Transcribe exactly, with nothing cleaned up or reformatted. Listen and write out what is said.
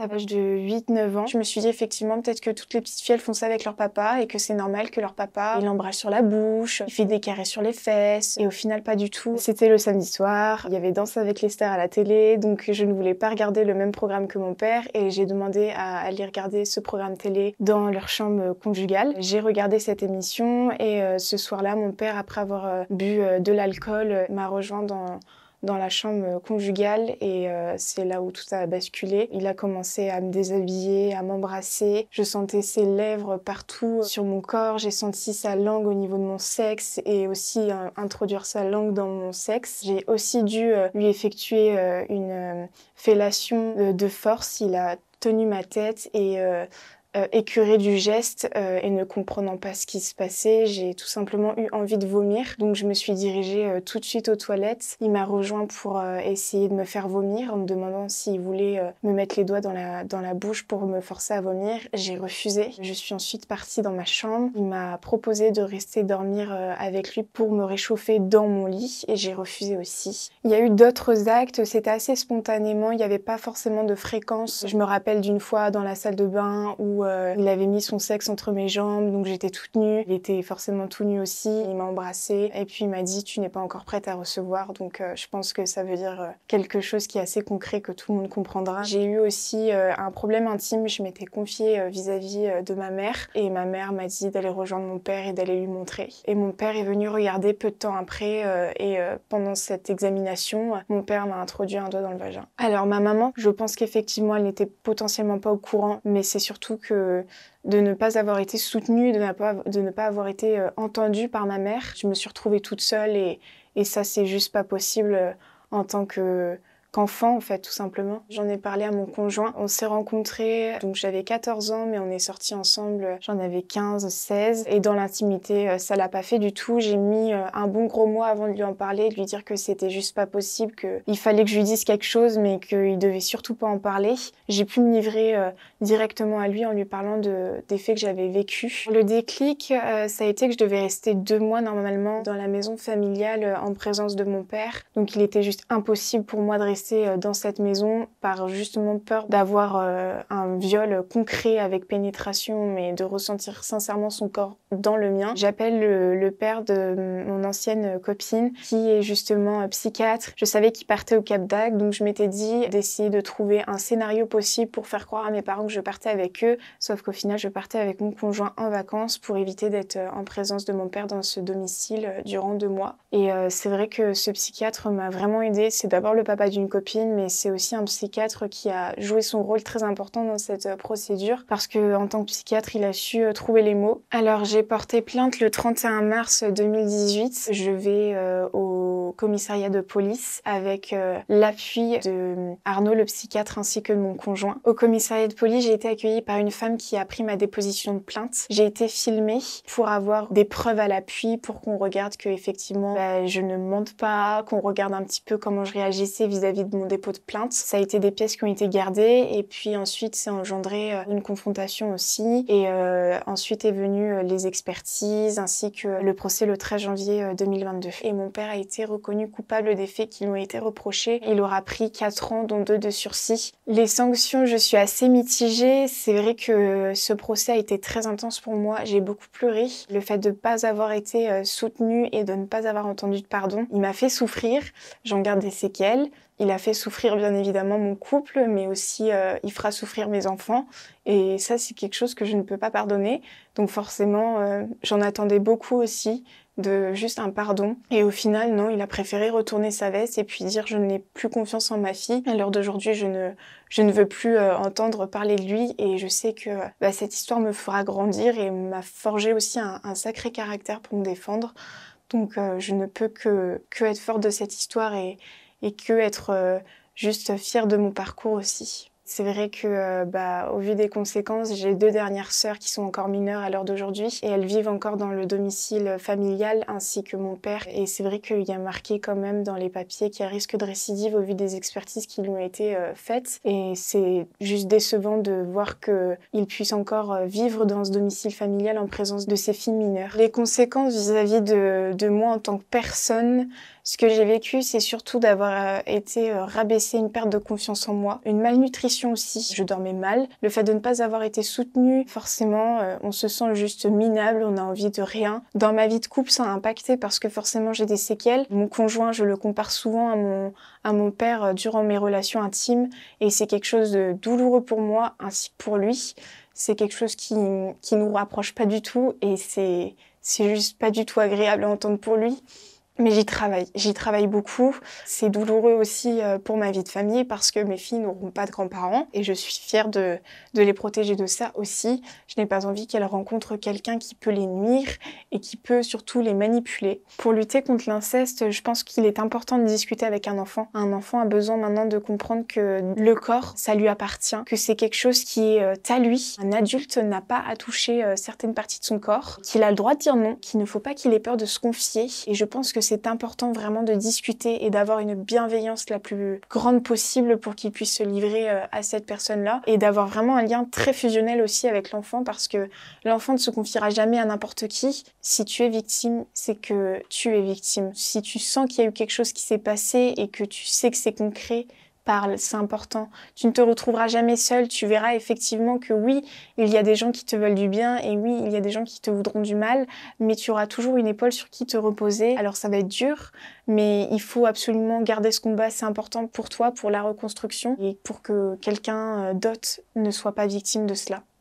À l'âge de huit neuf ans, je me suis dit effectivement peut-être que toutes les petites filles elles font ça avec leur papa et que c'est normal que leur papa il l'embrasse sur la bouche, il fait des carrés sur les fesses et au final pas du tout. C'était le samedi soir, il y avait Danse avec les stars à la télé donc je ne voulais pas regarder le même programme que mon père et j'ai demandé à aller regarder ce programme télé dans leur chambre conjugale. J'ai regardé cette émission et euh, ce soir-là mon père après avoir euh, bu euh, de l'alcool euh, m'a rejoint dans dans la chambre conjugale et euh, c'est là où tout a basculé. Il a commencé à me déshabiller, à m'embrasser. Je sentais ses lèvres partout sur mon corps. J'ai senti sa langue au niveau de mon sexe et aussi euh, introduire sa langue dans mon sexe. J'ai aussi dû euh, lui effectuer euh, une euh, fellation de, de force. Il a tenu ma tête et euh, Euh, écœurée du geste euh, et ne comprenant pas ce qui se passait, j'ai tout simplement eu envie de vomir. Donc je me suis dirigée euh, tout de suite aux toilettes. Il m'a rejoint pour euh, essayer de me faire vomir en me demandant s'il voulait euh, me mettre les doigts dans la, dans la bouche pour me forcer à vomir. J'ai refusé. Je suis ensuite partie dans ma chambre. Il m'a proposé de rester dormir euh, avec lui pour me réchauffer dans mon lit et j'ai refusé aussi. Il y a eu d'autres actes, c'était assez spontanément, il n'y avait pas forcément de fréquence. Je me rappelle d'une fois dans la salle de bain où Euh, il avait mis son sexe entre mes jambes, donc j'étais toute nue. Il était forcément tout nu aussi. Il m'a embrassée et puis il m'a dit « tu n'es pas encore prête à recevoir ». Donc euh, je pense que ça veut dire euh, quelque chose qui est assez concret que tout le monde comprendra. J'ai eu aussi euh, un problème intime. Je m'étais confiée euh, vis-à-vis euh, de ma mère et ma mère m'a dit d'aller rejoindre mon père et d'aller lui montrer. Et mon père est venu regarder peu de temps après euh, et euh, pendant cette examination, mon père m'a introduit un doigt dans le vagin. Alors ma maman, je pense qu'effectivement elle n'était potentiellement pas au courant, mais c'est surtout que de ne pas avoir été soutenue, de ne pas, de ne pas avoir été euh, entendue par ma mère. Je me suis retrouvée toute seule et, et ça, c'est juste pas possible euh, en tant que qu'enfant en fait tout simplement. J'en ai parlé à mon conjoint, on s'est rencontrés, donc j'avais quatorze ans mais on est sortis ensemble, j'en avais quinze, seize et dans l'intimité ça l'a pas fait du tout. J'ai mis un bon gros mois avant de lui en parler, de lui dire que c'était juste pas possible, qu'il fallait que je lui dise quelque chose mais qu'il devait surtout pas en parler. J'ai pu me livrer euh, directement à lui en lui parlant de, des faits que j'avais vécus. Le déclic, euh, ça a été que je devais rester deux mois normalement dans la maison familiale euh, en présence de mon père, donc il était juste impossible pour moi de rester dans cette maison par justement peur d'avoir euh, un viol concret avec pénétration mais de ressentir sincèrement son corps dans le mien. J'appelle le, le père de mon ancienne copine qui est justement psychiatre. Je savais qu'il partait au Cap d'Agde donc je m'étais dit d'essayer de trouver un scénario possible pour faire croire à mes parents que je partais avec eux, sauf qu'au final je partais avec mon conjoint en vacances pour éviter d'être en présence de mon père dans ce domicile durant deux mois. Et euh, c'est vrai que ce psychiatre m'a vraiment aidée. C'est d'abord le papa d'une copine, mais c'est aussi un psychiatre qui a joué son rôle très important dans cette procédure parce que en tant que psychiatre, il a su trouver les mots. Alors j'ai porté plainte le trente et un mars deux mille dix-huit. Je vais euh, au commissariat de police avec euh, l'appui de Arnaud, le psychiatre, ainsi que de mon conjoint. Au commissariat de police, j'ai été accueillie par une femme qui a pris ma déposition de plainte. J'ai été filmée pour avoir des preuves à l'appui, pour qu'on regarde que effectivement bah, je ne mente pas, qu'on regarde un petit peu comment je réagissais vis-à-vis de mon dépôt de plainte. Ça a été des pièces qui ont été gardées et puis ensuite c'est engendré une confrontation aussi et euh, ensuite est venu les expertises ainsi que le procès le treize janvier deux mille vingt-deux. Et mon père a été reconnu coupable des faits qui lui ont été reprochés. Il aura pris quatre ans dont deux de sursis. Les sanctions, je suis assez mitigée. C'est vrai que ce procès a été très intense pour moi. J'ai beaucoup pleuré. Le fait de ne pas avoir été soutenue et de ne pas avoir entendu de pardon, il m'a fait souffrir. J'en garde des séquelles. Il a fait souffrir bien évidemment mon couple, mais aussi euh, il fera souffrir mes enfants. Et ça, c'est quelque chose que je ne peux pas pardonner. Donc forcément, euh, j'en attendais beaucoup aussi, de juste un pardon. Et au final, non, il a préféré retourner sa veste et puis dire « je n'ai plus confiance en ma fille ». À l'heure d'aujourd'hui, je ne, je ne veux plus euh, entendre parler de lui et je sais que bah, cette histoire me fera grandir et m'a forgé aussi un, un sacré caractère pour me défendre. Donc euh, je ne peux que, que être forte de cette histoire et et que être euh, juste fière de mon parcours aussi. C'est vrai que, euh, bah, au vu des conséquences, j'ai deux dernières sœurs qui sont encore mineures à l'heure d'aujourd'hui et elles vivent encore dans le domicile familial ainsi que mon père. Et c'est vrai qu'il y a marqué quand même dans les papiers qu'il y a risque de récidive au vu des expertises qui lui ont été euh, faites. Et c'est juste décevant de voir qu'il puisse encore vivre dans ce domicile familial en présence de ses filles mineures. Les conséquences vis-à-vis de, de moi en tant que personne, Ce que j'ai vécu, c'est surtout d'avoir euh, été euh, rabaissée, une perte de confiance en moi, une malnutrition aussi. Je dormais mal. Le fait de ne pas avoir été soutenue, forcément, euh, on se sent juste minable, on a envie de rien. Dans ma vie de couple, ça a impacté parce que forcément j'ai des séquelles. Mon conjoint, je le compare souvent à mon, à mon père euh, durant mes relations intimes et c'est quelque chose de douloureux pour moi ainsi que pour lui. C'est quelque chose qui, qui nous rapproche pas du tout et c'est, c'est juste pas du tout agréable à entendre pour lui. Mais j'y travaille, j'y travaille beaucoup. C'est douloureux aussi pour ma vie de famille parce que mes filles n'auront pas de grands-parents et je suis fière de, de les protéger de ça aussi. Je n'ai pas envie qu'elles rencontrent quelqu'un qui peut les nuire et qui peut surtout les manipuler. Pour lutter contre l'inceste, je pense qu'il est important de discuter avec un enfant. Un enfant a besoin maintenant de comprendre que le corps, ça lui appartient, que c'est quelque chose qui est à lui. Un adulte n'a pas à toucher certaines parties de son corps, qu'il a le droit de dire non, qu'il ne faut pas qu'il ait peur de se confier. Et je pense que c'est important vraiment de discuter et d'avoir une bienveillance la plus grande possible pour qu'il puisse se livrer à cette personne-là et d'avoir vraiment un lien très fusionnel aussi avec l'enfant parce que l'enfant ne se confiera jamais à n'importe qui. Si tu es victime, c'est que tu es victime. Si tu sens qu'il y a eu quelque chose qui s'est passé et que tu sais que c'est concret, parle, c'est important. Tu ne te retrouveras jamais seul, tu verras effectivement que oui, il y a des gens qui te veulent du bien et oui, il y a des gens qui te voudront du mal, mais tu auras toujours une épaule sur qui te reposer. Alors ça va être dur, mais il faut absolument garder ce combat, c'est important pour toi, pour la reconstruction et pour que quelqu'un d'autre ne soit pas victime de cela.